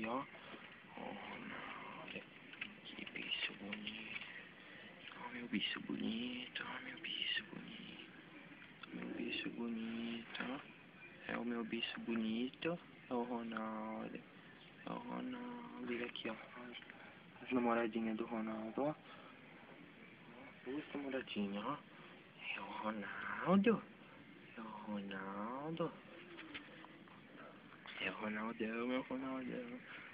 ó. Ó, Ronaldo. Que bicho bonito. Ó, meu bicho bonito. Ó, meu bicho bonito. Meu bicho bonito, ó. É o meu bicho bonito. É o Ronaldo. É o Ronaldo. Ele aqui, ó. As namoradinhas do Ronaldo, ó. Duas namoradinhas, ó. É o Ronaldo. É o Ronaldo. É o Ronaldão, é o Ronaldão.